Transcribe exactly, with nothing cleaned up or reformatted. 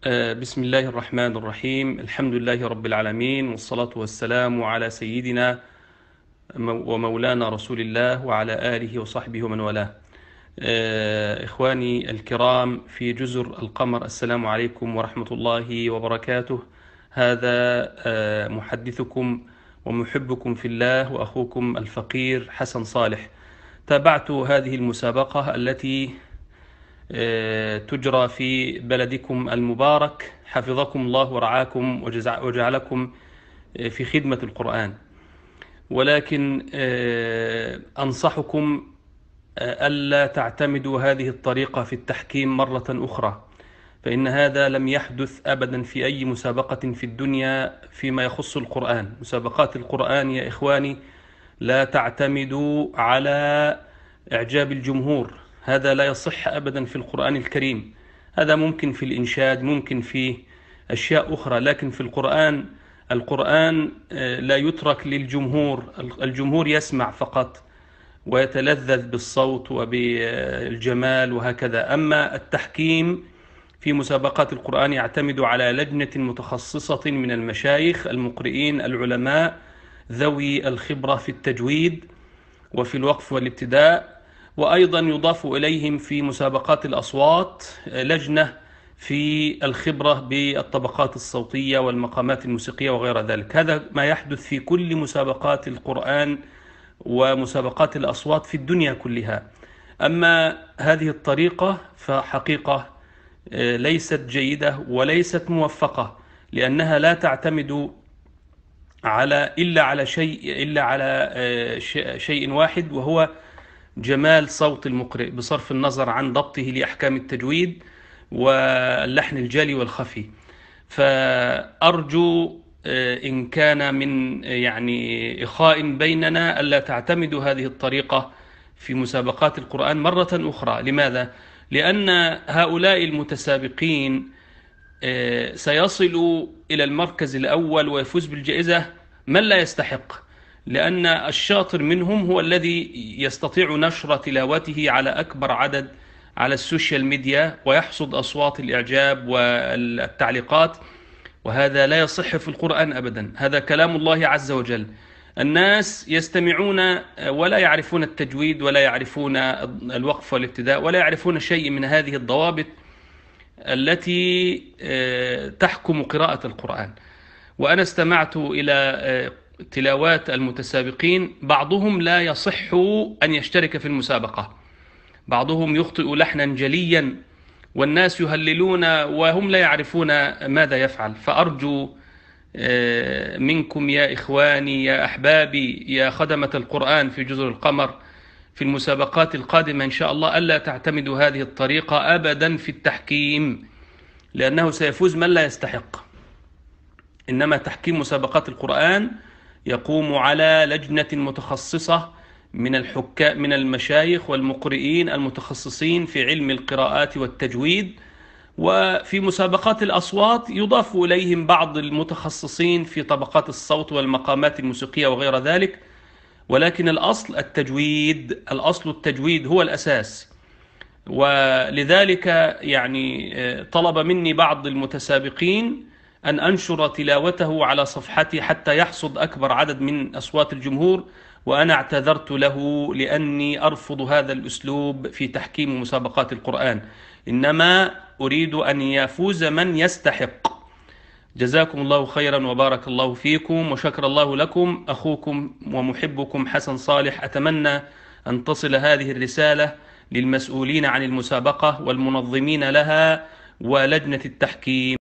آه، بسم الله الرحمن الرحيم. الحمد لله رب العالمين، والصلاة والسلام على سيدنا مو- ومولانا رسول الله وعلى آله وصحبه ومن والاه. آه، إخواني الكرام في جزر القمر، السلام عليكم ورحمة الله وبركاته. هذا آه، محدثكم ومحبكم في الله وأخوكم الفقير حسن صالح. تابعت هذه المسابقة التي آه، تجرى في بلدكم المبارك، حفظكم الله ورعاكم وجزع- وجعلكم آه، في خدمة القرآن. ولكن آه، أنصحكم آه، ألا تعتمدوا هذه الطريقة في التحكيم مرة أخرى، فإن هذا لم يحدث أبدا في أي مسابقة في الدنيا فيما يخص القرآن. مسابقات القرآن يا إخواني لا تعتمدوا على إعجاب الجمهور، هذا لا يصح أبدا في القرآن الكريم. هذا ممكن في الإنشاد، ممكن في أشياء أخرى، لكن في القرآن القرآن آه، لا يترك للجمهور. الجمهور يسمع فقط ويتلذذ بالصوت وبالجمال وهكذا. أما التحكيم في مسابقات القرآن يعتمد على لجنة متخصصة من المشايخ المقرئين العلماء ذوي الخبرة في التجويد وفي الوقف والابتداء. وأيضا يضاف إليهم في مسابقات الأصوات لجنة في الخبرة بالطبقات الصوتية والمقامات الموسيقية وغير ذلك. هذا ما يحدث في كل مسابقات القرآن ومسابقات الأصوات في الدنيا كلها. أما هذه الطريقة فحقيقة آه، ليست جيدة وليست موفقة، لأنها لا تعتمد على إلا على شيء إلا على آه، ش- شيء واحد، وهو جمال صوت المقرئ بصرف النظر عن ضبطه لأحكام التجويد واللحن الجلي والخفي. فأرجو آه، إن كان من آه، يعني إخاء بيننا ألا تعتمدوا هذه الطريقة في مسابقات القرآن مرة أخرى. لماذا؟ لأن هؤلاء المتسابقين آه، سيصل إلى المركز الأول ويفوز بالجائزة من لا يستحق، لأن الشاطر منهم هو الذي يستطيع نشر تلاوته على أكبر عدد على السوشيال ميديا ويحصد أصوات الإعجاب والتعليقات، وهذا لا يصح في القرآن أبدا. هذا كلام الله عز وجل. الناس يستمعون ولا يعرفون التجويد ولا يعرفون الوقف والابتداء ولا يعرفون شيء من هذه الضوابط التي آه، تحكم قراءة القرآن. وأنا استمعت إلى آه، تلاوات المتسابقين، بعضهم لا يصح أن يشترك في المسابقة، بعضهم يخطئ لحنا جليا والناس يهللون وهم لا يعرفون ماذا يفعل. فأرجو آه، منكم يا إخواني يا أحبابي يا خدمة القرآن في جزر القمر في المسابقات القادمة إن شاء الله ألا تعتمدوا هذه الطريقة أبدا في التحكيم، لأنه سيفوز من لا يستحق. إنما تحكيم مسابقات القرآن يقوم على لجنة متخصصة من الحكام من المشايخ والمقرئين المتخصصين في علم القراءات والتجويد. وفي مسابقات الأصوات يضاف إليهم بعض المتخصصين في طبقات الصوت والمقامات الموسيقية وغير ذلك. ولكن الأصل التجويد، الأصل التجويد هو الأساس. ولذلك يعني آه، طلب مني بعض المتسابقين أن أنشر تلاوته على صفحتي حتى يحصد أكبر عدد من أصوات الجمهور، وأنا اعتذرت له لأني أرفض هذا الأسلوب في تحكيم مسابقات القرآن، إنما أريد أن يفوز من يستحق. جزاكم الله خيرا وبارك الله فيكم وشكر الله لكم. أخوكم ومحبكم حسن صالح. أتمنى أن تصل هذه الرسالة للمسؤولين عن المسابقة والمنظمين لها ولجنة التحكيم.